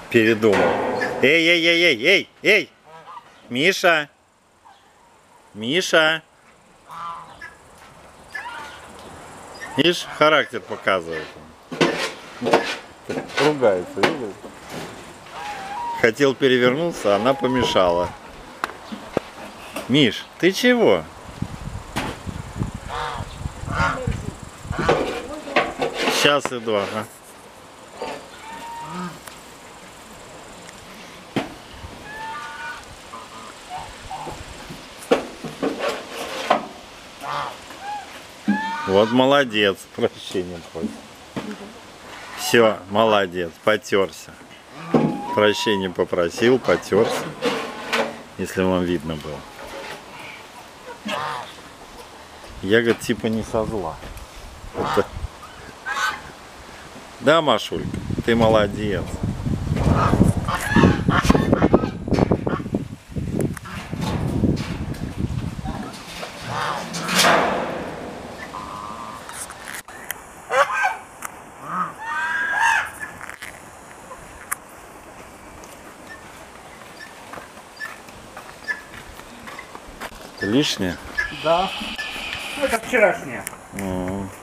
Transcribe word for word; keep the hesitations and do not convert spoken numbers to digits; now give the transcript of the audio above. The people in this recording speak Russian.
Передумал. Эй, эй, эй, эй, эй, эй! Миша! Миша! Видишь, характер показывает. Ругается, видишь? Хотел перевернуться, она помешала. Миш, ты чего? Сейчас иду, ага. Вот молодец, прощения просит. Все, молодец, потерся. Прощения попросил, потерся. Если вам видно было. Я, говорит, типа не со зла. Это... Да, Машулька, ты молодец. Лишнее? Да. Ну, это вчерашнее. М-м.